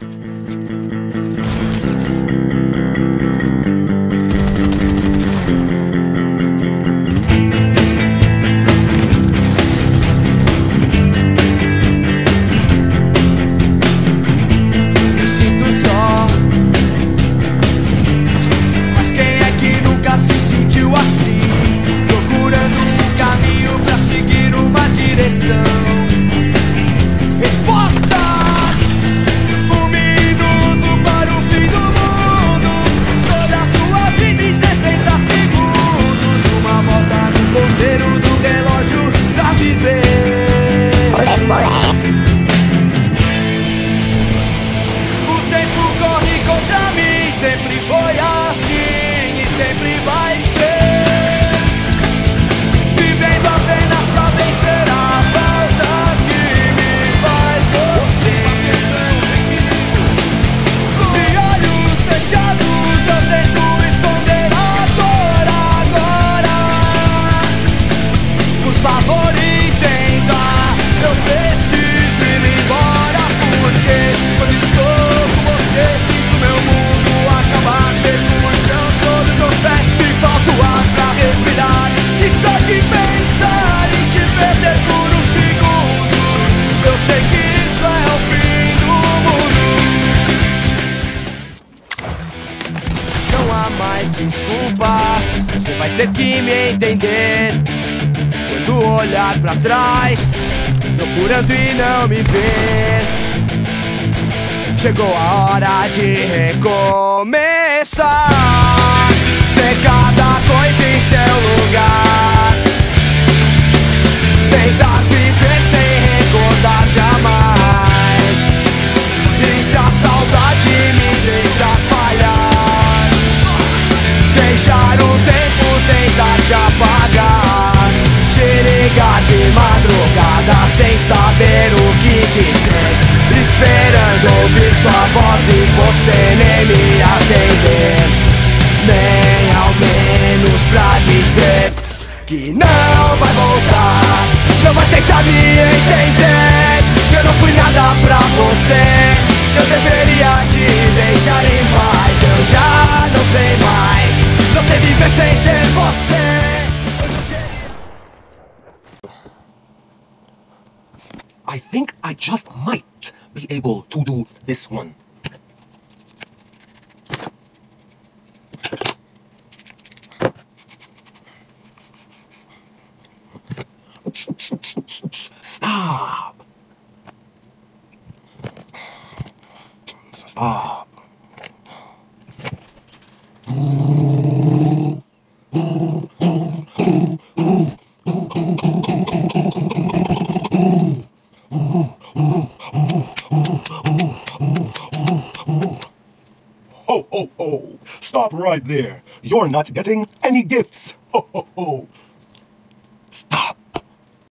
Sempre foi assim e sempre vai ser, vivendo apenas pra vencer a falta que me faz você. De olhos fechados eu tento esconder agora. Por favor entenda, eu preciso ir embora, porque quando estou com você sinto meu mundo acabar, perco o chão sob os meus pés, me falta o ar pra respirar. E só de pensar em te perder por um segundo, eu sei que isso é o fim do mundo. Não há mais desculpas, você vai ter que me entender. Quando olhar pra trás, procurando e não me ver, chegou a hora de recomeçar. Ter cada coisa em seu lugar, tentar viver sem recordar jamais. E se a saudade me deixa falhar, deixar o tempo tentar te apagar, te ligar de madrugada sem saber o que dizer, esperando ouvir sua voz e você nem me atender, nem ao menos pra dizer que não vai voltar, não vai tentar me entender. Eu não fui nada pra você, eu deveria te deixar em paz. Eu já não sei mais, não sei viver sem ter você. I think I just might be able to do this one. Stop. Stop. Ho, ho, ho! Stop right there! You're not getting any gifts! Ho, ho, ho! Stop!